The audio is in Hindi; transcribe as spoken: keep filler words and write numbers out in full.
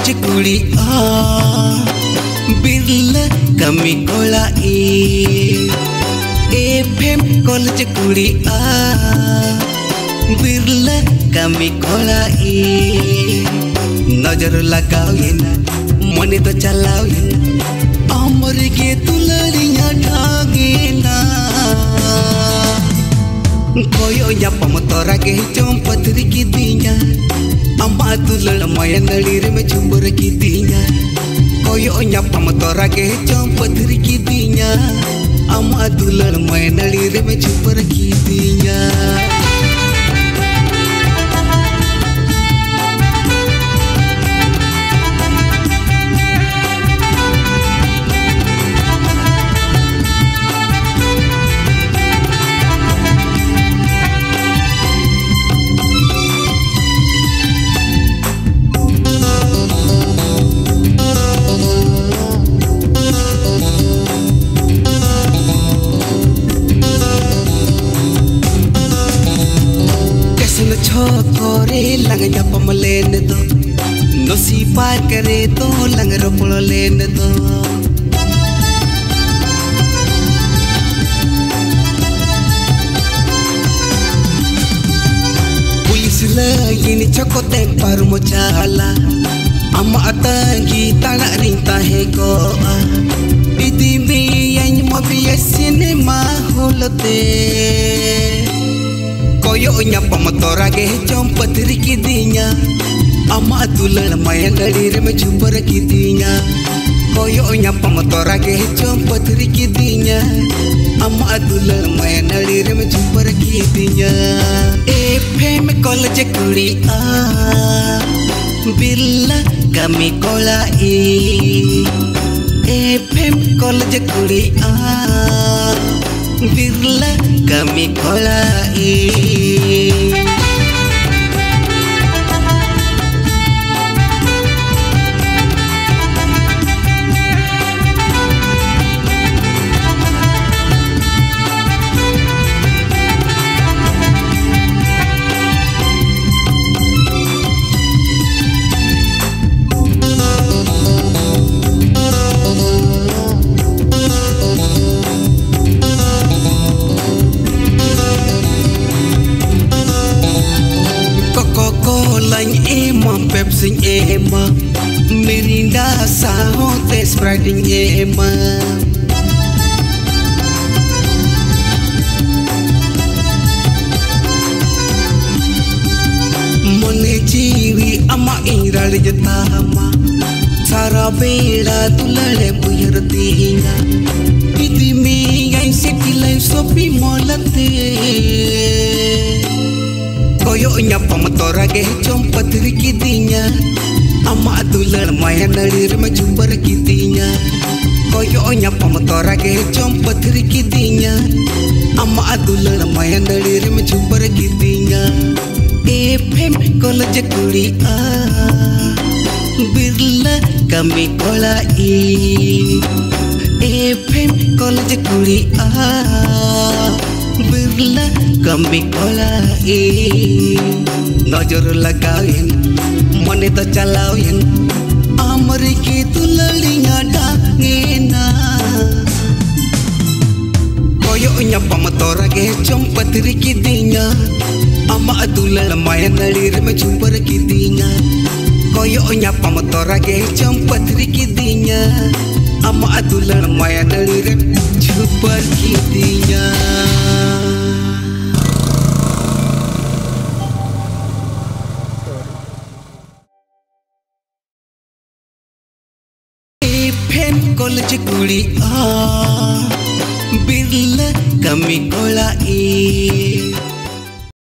कॉलेज कुड़ी आ बिरला कमी कोला ए एफएम कॉलेज कुड़ी आ बिरला कमी कोला ए नजर लगाओ ये ना मने तो चलाओ ये ना अमर के तुलरिया ढागे ना कोयो या पमतोरा के चोम पथरी की दिया अम्मा तुलड़ माया नड़ीर में चुंबर की दिया कोयो या पमतोरा के चोम पथरी की दिया अम्मा तुलड़ माया नड़ीर में चुंबर की दिया छोरे लंग जपम लेन दो नसी पार करे तो लंग रोपड़ लेन दो पुलिस लाइन चकोते पर मुचाला अम्मा अतंगी ताना रिंता है को इदी में यन मबिया सिनेमा होलते कोयो nya pamtora ke chom patri ki dinya ama tulal maya nadir me chupar ki dinya koyo nya pamtora ke chom patri ki dinya ama tulal maya nadir me chupar ki dinya fm college kuri a birla kami kola e fm college kuri a birla kami kola e Pepsi ema Mirinda sahote Spreading ema Mone jiwi ama iral jatama Sara bela tulale buyar dinya Idi mi ay sekilay sopi molate कोयो nya pamtora ke chom patri ki dinya amma tulal maya nadir me chumbar ki dinya koyo nya pamtora ke chom patri ki dinya amma tulal maya nadir me chumbar ki dinya fm college kuri a birla kami kola e fm college kuri a birla kami kola e नजर लगाओ मने तो चलाओ अमर के तुलड़िया डांगे ना कोयो nya pamtora के चोम पथरी की दिया अम्मा तुलड़ माया नड़ीर में चुंबर की दिया कोयो nya pamtora के चोम पथरी की दिया अम्मा तुलड़ माया नड़ीर चुंबर की दिया कॉलेज कुड़ी आ बिरला कमी कोला ए